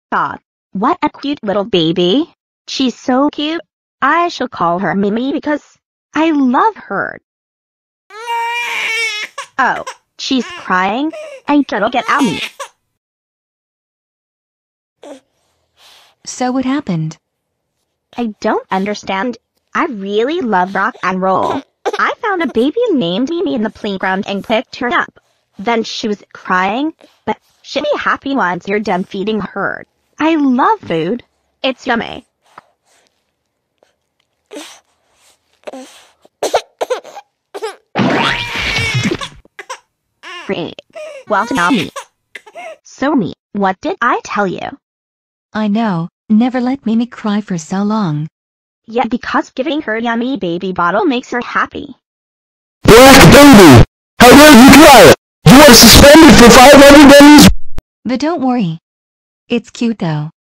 Aw, what a cute little baby. She's so cute. I shall call her Mimi because I love her. Oh, she's crying. I gotta get out. So what happened? I don't understand. I really love rock and roll. I found a baby named Mimi in the playground and picked her up. Then she was crying, but she'll be happy once you're done feeding her. I love food. It's yummy. Great. Well done, me. So me, what did I tell you? I know, never let Mimi cry for so long. Yeah, because giving her yummy baby bottle makes her happy. Black baby! How dare you try it? You are suspended for 500 days? But don't worry. It's cute though.